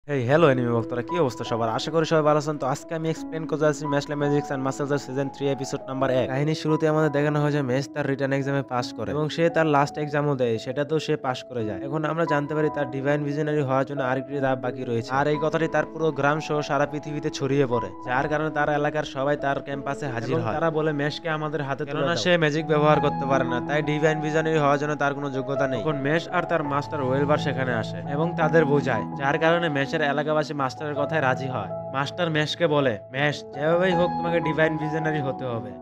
Hey hello enemy ভক্তরা, কি অবস্থা সবার? আশা করি সবাই ভালো আছেন। তো আজকে আমি এক্সপ্লেন করতে যাচ্ছি Mashle magics and muscles season 3 episode number 1। কাহিনীর শুরুতে আমাদের দেখানো হয় যে মেশ তার রিটার্ন এক্সামে পাস করে এবং সে তার লাস্ট এক্সামও দেয়, সেটাতেও সে পাস করে যায়। এখন আমরা জানতে পারি তার ডিভাইন ভিশনারি হওয়ার জন্য আরেকটি ধাপ বাকি রয়েছে, আর এই কথাটি তার পুরো গ্রাম সহ সারা পৃথিবীতে ছড়িয়ে পড়ে, যার কারণে তার এলাকার সবাই তার ক্যাম্পাসে হাজির হয়। তারা বলে মেশকে আমাদের হাতে তুলে দাও, সে ম্যাজিক ব্যবহার করতে পারে না, তাই ডিভাইন ভিশনারি হওয়ার জন্য তার কোনো যোগ্যতা নেই। এখন মেশ আর তার মাস্টার ওয়েলবার সেখানে আসে এবং তাদের বোঝায়, যার কারণে মেশের এলাকাবাসী মাস্টারের কথায় রাজি হয়। মাস্টার মেশকে বলে, মেশ যেভাবেই হোক তোমাকে ডিভাইন ভিশনারি হতে হবে।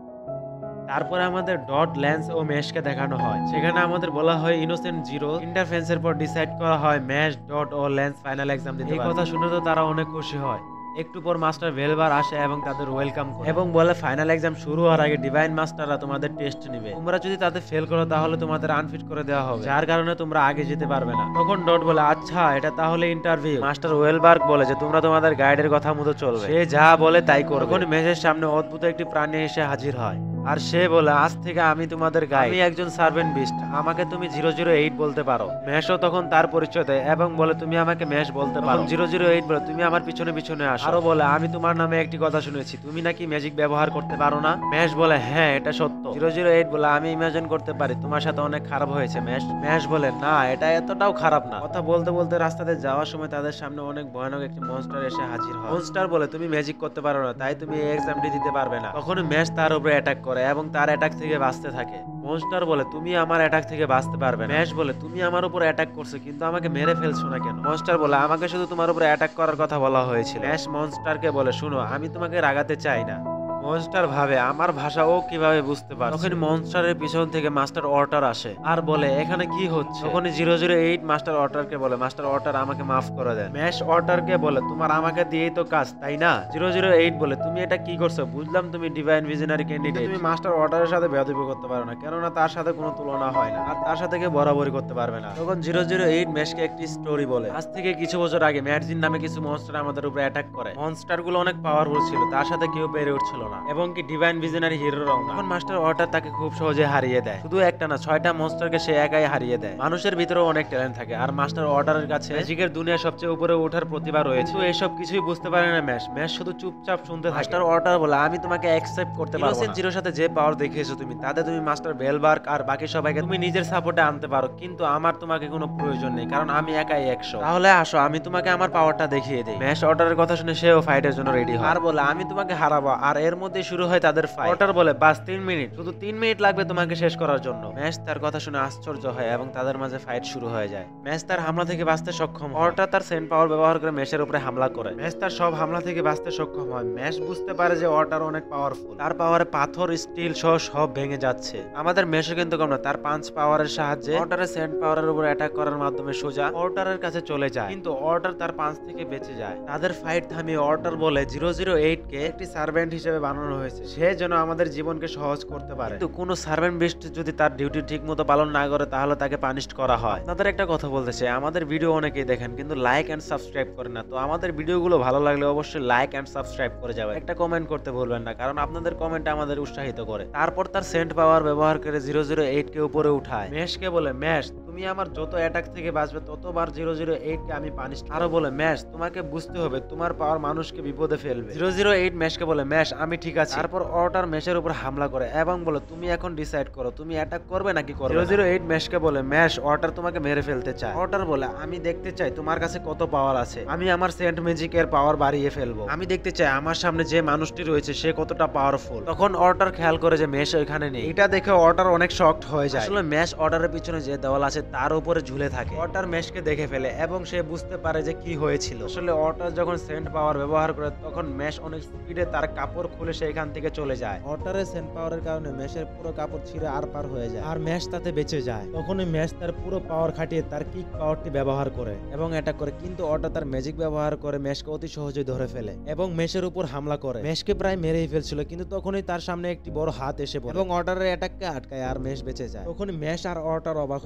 তারপরে আমাদের ডট ল্যান্স ও মেশকে দেখানো হয়, সেখানে আমাদের বলা হয় ইনোসেন্ট জিরো ইন্টারফেন্সের পর ডিসাইড করা হয় ম্যাশ ডট ও ল্যান্স ফাইনাল এক্সাম দিতে পারবে। এই কথা শুনে তো তারা অনেক খুশি হয়। একটু পর মাস্টার ভেলবার আসে এবং তাদের ওয়েলকাম করে এবং বলে ফাইনাল এক্সাম শুরু হওয়ার আগে ডিভাইন মাস্টাররা তোমাদের টেস্ট নেবে, তোমরা যদি তাতে ফেল করো তাহলে তোমাদের আনফিট করে দেওয়া হবে, যার কারণে তোমরা আগে যেতে পারবে না। তখন ডট বলে, আচ্ছা এটা তাহলে ইন্টারভিউ। মাস্টার ওয়েলবার্গ বলে যে তোমরা তোমাদের গাইডের কথা মতো চলবে, সে যা বলে তাই করবে। তখন মেঝের সামনে অদ্ভুত একটি প্রাণী এসে হাজির হয়, আর সে বলে, আজ থেকে আমি তোমাদের গাইড, আমি একজন সার্ভেন্ট বিস্ট, আমাকে তুমি 008 বলতে পারো। মেশও তখন তার পরিচয় দেয় এবং বলে, তুমি আমাকে মেশ বলতে পারো। 008 বলে, তুমি আমার পিছনে পিছনে আসো। আরো বলে, আমি তোমার নামে একটি কথা শুনেছি, তুমি নাকি ম্যাজিক ব্যবহার করতে পারো না। মেশ বলে, হ্যাঁ এটা সত্য। 008 বলে, আমি ইমাজিন করতে পারি তোমার সাথে অনেক খারাপ হয়েছে মেশ। মেশ বলে, না এটা এতটাও খারাপ না। কথা বলতে বলতে রাস্তাতে যাওয়ার সময় তাদের সামনে অনেক ভয়ানক একটি মনস্টার এসে হাজির হয়। মনস্টার বলে, তুমি ম্যাজিক করতে পারো না, তাই তুমি এই এক্সামটি দিতে পারবে না। তখন মেশ তার উপরে অ্যাটাক করে এবং তার অ্যাটাক থেকে বাঁচতে থাকে। মনস্টার বলে, তুমি আমার অ্যাটাক থেকে বাঁচতে পারবে না। মেশ বলে, তুমি আমার উপর অ্যাটাক করছো কিন্তু আমাকে মেরে ফেলছো না কেন? মনস্টার বলে, আমাকে শুধু তোমার উপর অ্যাটাক করার কথা বলা হয়েছিল। মেশ মনস্টারকে বলে, শুনো আমি তোমাকে রাগাতে চাই না। মনস্টার ভাবে, আমার ভাষা ও কিভাবে বুঝতে পারে? তখন মনস্টারের পিছন থেকে মাস্টার অর্টার আসে আর বলে, এখানে কি হচ্ছে? তখন 008 মাস্টার অর্টারকে বলে, মাস্টার অর্টার আমাকে মাফ করে দেন। ম্যাশ অর্টারকে বলে, তোমার আমাকে দিয়েই তো কাজ, তাই না? 008 বলে, তুমি এটা কি করছো? বুঝলাম তুমি ডিভাইন ভিশনারি ক্যান্ডিডেট, তুমি মাস্টার অর্টারের সাথে বেয়াদবি করতে পারো না, কেননা তার সাথে কোনো তুলনা হয় না, আর তার সাথে কেউ বরাবরি করতে পারবে না। তখন 008 ম্যাশকে একটি স্টোরি বলে, আজ থেকে কিছু বছর আগে ম্যাটজিন নামে কিছু মনস্টার আমাদের উপরে অ্যাটাক করে। মনস্টার গুলো অনেক পাওয়ারফুল ছিল, তার সাথে কেউ পেরে উঠছিল না, এবং কি ডিভাইন ভিশনারি হিরোরাও না। এখন মাস্টার অর্টার তাকে খুব সহজে হারিয়ে দেয়, শুধু একটা না 6টা মনস্টারকে সে একাই হারিয়ে দেয়। মানুষের ভিতরেও অনেক ট্যালেন্ট থাকে, আর মাস্টার অর্টারের কাছে ম্যাজিকের দুনিয়া সবচেয়ে উপরে ওঠার প্রতিভা রয়েছে। তো এসব কিছুই বুঝতে পারে না ম্যাশ। ম্যাশ শুধু চুপচাপ শুনতে থাকে। মাস্টার অর্টার বলে, আমি তোমাকে অ্যাকসেপ্ট করতে পারবো না। ইনোসেন্ট জিরোর সাথে যে পাওয়ার দেখিয়েছো তুমি, তাতে তুমি মাস্টার বেলবার্গ আর বাকি সবাইকে তুমি নিজের সাপোর্টে আনতে পারো, কিন্তু আমার তোমাকে কোনো প্রয়োজন নেই, কারণ আমি একাই 100। তাহলে আসো আমি তোমাকে আমার পাওয়ারটা দেখিয়ে দেই। ম্যাশ অর্টারের কথা শুনে সেও ফাইটের জন্য রেডি হয় আর বলে, আমি তোমাকে হারাবো। আর এর মধ্যে শুরু হয় তাদের ফাইট। অর্টার বলে, বাস 3 মিনিট, শুধু 3 মিনিট লাগবে তোমাকে শেষ করার জন্য। ম্যাশ তার কথা শুনে আশ্চর্য হয় এবং তাদের মাঝে ফাইট শুরু হয়ে যায়। ম্যাশ তার হামলা থেকে বাঁচতে সক্ষম। অর্টার তার সেন্ট পাওয়ার ব্যবহার করে ম্যাশের উপরে হামলা করে। ম্যাশ তার সব হামলা থেকে বাঁচতে সক্ষম হয়। ম্যাশ বুঝতে পারে যে অর্টার অনেক পাওয়ারফুল, তার পাওয়ারে পাথর স্টিল সহ সব ভেঙে যাচ্ছে। আমাদের ম্যাশও কিন্তু কম না, তার পাঁচ পাওয়ারের সাহায্যে অর্টারের সেন্ট পাওয়ারের উপর অ্যাটাক করার মাধ্যমে সোজা অর্টারের কাছে চলে যায়, কিন্তু অর্টার তার পাঁচ থেকে বেঁচে যায়। তাদের ফাইট থামিয়ে অর্টার বলে, 008 কে একটি সার্ভেন্ট হিসেবে বানানো হয়েছে, সে যেন আমাদের জীবনকে সহজ করতে পারে, কিন্তু কোনো সার্ভেন্ট বিস্ট যদি তার ডিউটি ঠিক মতো পালন না করে তাহলে তাকে পানিশ করা হয়। আপনাদের একটা কথা বলতে চাই, আমাদের ভিডিও অনেকেই দেখেন কিন্তু লাইক এন্ড সাবস্ক্রাইব করেন না। তো আমাদের ভিডিওগুলো ভালো লাগলে অবশ্যই লাইক এন্ড সাবস্ক্রাইব করে যাবেন, একটা কমেন্ট করতে ভুলবেন না, কারণ আপনাদের কমেন্ট আমাদের উৎসাহিত করে। তারপর তার সেন্ট পাওয়ার ব্যবহার করে 008 কে উপরে উঠায়। ম্যাশকে বলে, ম্যাশ তুমি আমার যত অ্যাটাক থেকে বাঁচবে ততবার 008 কে আমি পানিশ। আরো বলে, ম্যাশ তোমাকে বুঝতে হবে তোমার পাওয়ার মানুষকে বিপদে ফেলবে। 008 ম্যাশকে বলে, ম্যাশ আমি ঠিক আছি। তারপর অর্টার ম্যাশের উপর হামলা করে এবং বলে, তুমি এখন ডিসাইড করো তুমি অ্যাটাক করবে নাকি করবে না। 008 ম্যাশকে বলে, ম্যাশ অর্টার তোমাকে মেরে ফেলতে চায়। অর্টার বলে, আমি দেখতে চাই তোমার কাছে কত পাওয়ার আছে, আমি আমার সেন্ট ম্যাজিকের পাওয়ার বাড়িয়ে ফেলবো, আমি দেখতে চাই আমার সামনে যে মানুষটি রয়েছে সে কতটা পাওয়ারফুল। তখন অর্টার খেয়াল করে যে ম্যাশ ওইখানে নেই, এটা দেখে অর্টার অনেক শকড হয়ে যায়। আসলে ম্যাশ অর্টারের পিছনে যে দেওয়াল আছে তার উপরে ঝুলে থাকে। অর্টার ম্যাশকে দেখে ফেলে এবং সে বুঝতে পারে যে কি হয়েছিল। আসলে অর্টার যখন সেন্ট পাওয়ার ব্যবহার করে তখন ম্যাশ অনেক স্পিডে তার কাপড় খুলে সেখান থেকে চলে যায়। অর্টারের সেন্ট পাওয়ারের কারণে ম্যাশের পুরো কাপড় ছিঁড়ে আর পার হয়ে যায়, আর ম্যাশ তাতে বেঁচে যায়। তখনই ম্যাশ তার পুরো পাওয়ার খাটিয়ে তার কিক পাওয়ারটি ব্যবহার করে এবং অ্যাটাক করে, কিন্তু অর্টার তার ম্যাজিক ব্যবহার করে ম্যাশকে অতি সহজে ধরে ফেলে এবং ম্যাশের উপর হামলা করে। ম্যাশকে প্রায় মেরেই ফেলছিল, কিন্তু তখনই তার সামনে একটি বড় হাত এসে পড়ে এবং অর্টারের অ্যাটাককে আটকায় আর ম্যাশ বেঁচে যায়। তখনই ম্যাশ আর অর্টার অবাক হয়ে যায়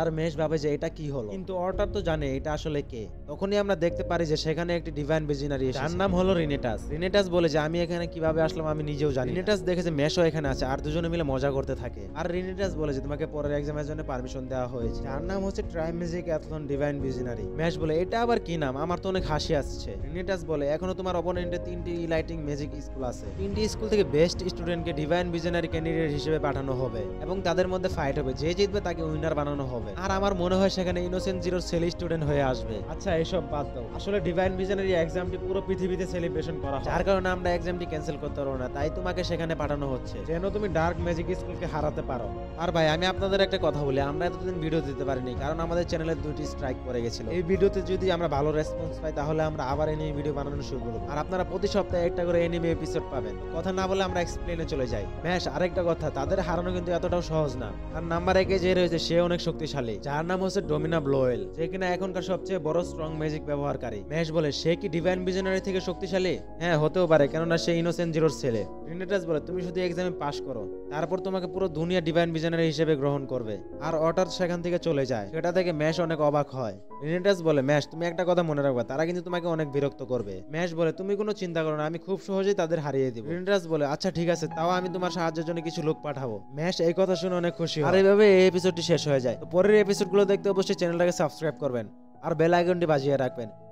আর মেশ ভাবে যে এটা কি হলো, কিন্তু অর্টার তো জানে এটা আসলে কে। তখনই আমরা দেখতে পারি যে সেখানে একটি ডিভাইন ভিশনারি এসেছে, যার নাম হলো রিনেটাস। রিনেটাস বলে যে আমি এখানে কিভাবে আসলাম আমি নিজেও জানি। রিনেটাস দেখে যে মেশও এখানে আছে আর দুজনে মিলে মজা করতে থাকে। আর রিনেটাস বলে যে তোমাকে পরের এক্সামের জন্য পারমিশন দেওয়া হয়েছে, যার নাম হচ্ছে trimagic athlon divine visionary. Mash বলে এটা আবার কি নাম, আমার তো অনেক হাসি আসছে। রিনেটাস বলে এখনো তোমার অপোনেন্টে 3টি লাইটিং ম্যাজিক স্কুল আছে, 3টি স্কুল থেকে বেস্ট স্টুডেন্টকে ডিভাইন ভিশনারি ক্যান্ডিডেট হিসেবে পাঠানো হবে এবং তাদের মধ্যে ফাইট হবে, যে জিতবে তাকে উইনার বানানো হবে। আর আমার মনে হয় সেখানে ইনোসেন্ট জিরোর সেল স্টুডেন্ট হয়ে আসবে। আচ্ছা এসব বাদ দাও, আসলে ডিভাইন ভিশনারি এক্সামটি পুরো পৃথিবীতে সেলিব্রেশন করা হয়, যার কারণে আমরা এক্সামটি ক্যান্সেল করতে পারবো না, তাই তোমাকে সেখানে পাঠানো হচ্ছে যেন তুমি ডার্ক ম্যাজিক স্কুলকে হারাতে পারো। আর ভাই আমি আপনাদের একটা কথা বলি, আমরা এতদিন ভিডিও দিতে পারিনি কারণ আমাদের চ্যানেলে 2টি স্ট্রাইক পড়ে গেছিল। এই ভিডিওতে যদি আমরা ভালো রেসপন্স পাই তাহলে আমরা আবার এনিমি ভিডিও বানানো শুরু করব, আর আপনারা প্রতি সপ্তাহে একটা করে এনিমি এপিসোড পাবেন। কথা না বলে আমরা এক্সপ্লেনে চলে যাই। ম্যাশ আরেকটা কথা, তাদের হারানো কিন্তু এতটাও সহজ না। আর নাম্বার 1-এ যে রয়েছে সে অনেক শক্তিশালী, যার নাম হচ্ছে ডোমিনা ব্লোয়েল, যে কিনা এখনকার সবচেয়ে বড় স্ট্রং ম্যাজিক ব্যবহারকারী। ম্যাশ বলে সে কি ডিভাইন ভিশনারি থেকে শক্তিশালী? হ্যাঁ হতেও পারে, কেননা সে ইনোসেন্ট জিরোর ছেলে। রিনেটাস বলে তুমি শুধু এক্সামে পাস করো, তারপর তোমাকে পুরো দুনিয়া ডিভাইন ভিশনারি হিসেবে গ্রহণ করবে। আর অর্ডার সেখান থেকে চলে যায়, সেটা থেকে ম্যাশ অনেক অবাক হয়। রিনেটাস বলে ম্যাশ তুমি একটা কথা মনে রাখবা, তারা কিন্তু তোমাকে অনেক বিরক্ত করবে। ম্যাশ বলে তুমি কোনো চিন্তা করো না, আমি খুব সহজেই তাদের হারিয়ে দিব। রিনেটাস বলে আচ্ছা ঠিক আছে, তাও আমি তোমার সাহায্যের জন্য কিছু লোক পাঠাবো। ম্যাশ এই কথা শুনে অনেক খুশি হয়। আর এইভাবে এই এপিসোডটি শেষ হয়ে যায়। তো পরের এপিসোডগুলো দেখতে অবশ্যই চ্যানেলটাকে সাবস্ক্রাইব করবেন আর বেল আইকনটি বাজিয়ে রাখবেন।